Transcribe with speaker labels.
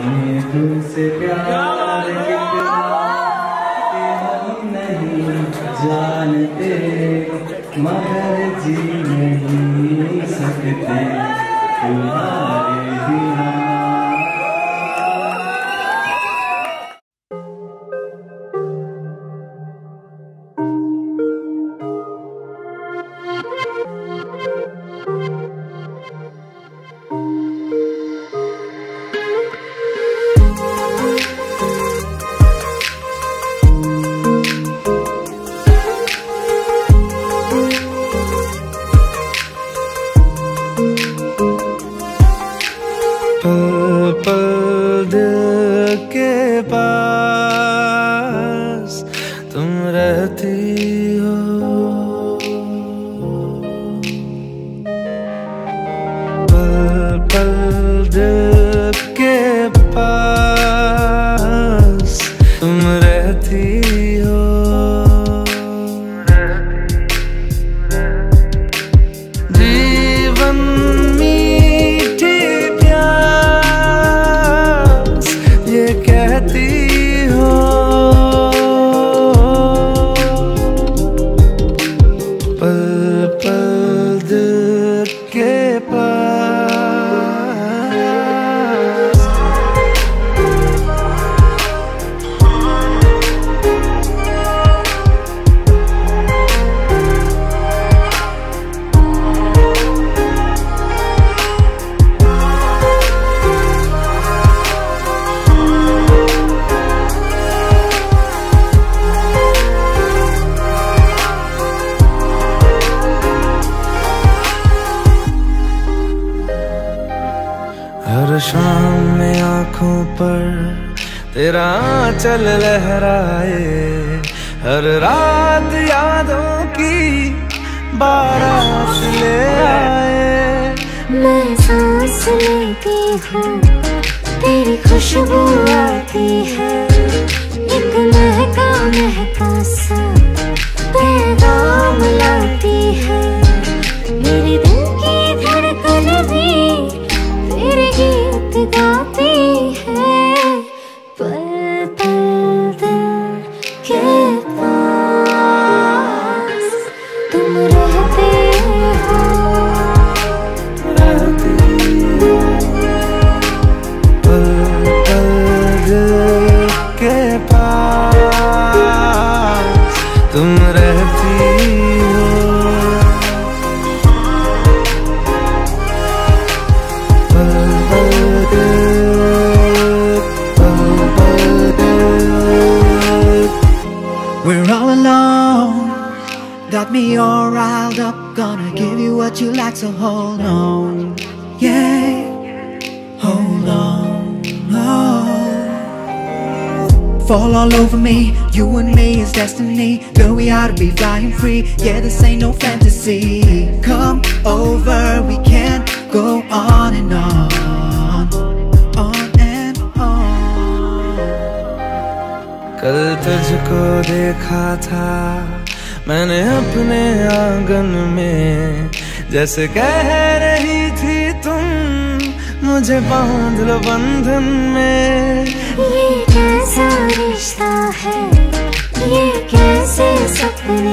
Speaker 1: हमें तुमसे प्यार कितना कि हम नहीं जानते, मगर जी नहीं सकते तुम्हारे बिना।
Speaker 2: पल पल दिल के पास तुम रहती हो, पल पल दिल के पास तुम रहती हो। जीवन मीठी प्यास ये कहती हो, पल पल दिल के पास। हर शाम में आँखों पर तेरा आंचल लहराए, हर रात यादों की बारात ले आए।
Speaker 3: मैं सांस लेती हूँ तेरी खुशबू आती है, एक महका महका सा पैगाम लाती है। मेरे दिल की धड़कन भी तेरे गीत गाती है, पल पल दिल के पास तुम रहते हो,
Speaker 2: पल पल दिल के पास तुम रहती हो।
Speaker 4: We're all alone, got me all riled up. Gonna give you what you like, so hold on. Yeah, hold on. Oh. Fall all over me, you and me is destiny. Girl, we ought to be flying free. Yeah, this ain't no fantasy. Come over, we can go on and on.
Speaker 2: कल तुझको देखा था मैंने अपने आंगन में, जैसे कह रही थी तुम मुझे बांध लो बंधन में।
Speaker 3: ये कैसा रिश्ता है, ये कैसे सपने